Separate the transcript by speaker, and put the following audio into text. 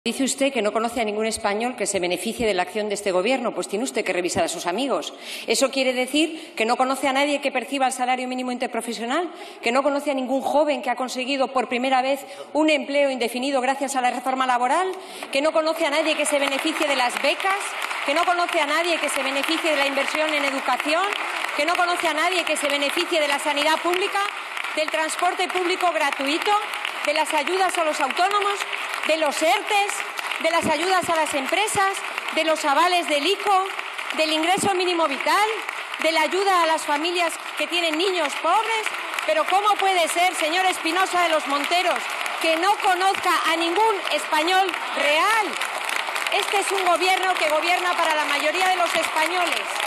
Speaker 1: Dice usted que no conoce a ningún español que se beneficie de la acción de este Gobierno. Pues tiene usted que revisar a sus amigos. ¿Eso quiere decir que no conoce a nadie que perciba el salario mínimo interprofesional? ¿Que no conoce a ningún joven que ha conseguido por primera vez un empleo indefinido gracias a la reforma laboral? ¿Que no conoce a nadie que se beneficie de las becas? ¿Que no conoce a nadie que se beneficie de la inversión en educación? ¿Que no conoce a nadie que se beneficie de la sanidad pública, del transporte público gratuito, de las ayudas a los autónomos, de los ERTES, de las ayudas a las empresas, de los avales del ICO, del ingreso mínimo vital, de la ayuda a las familias que tienen niños pobres? Pero ¿cómo puede ser, señor Espinosa de los Monteros, que no conozca a ningún español real? Este es un Gobierno que gobierna para la mayoría de los españoles.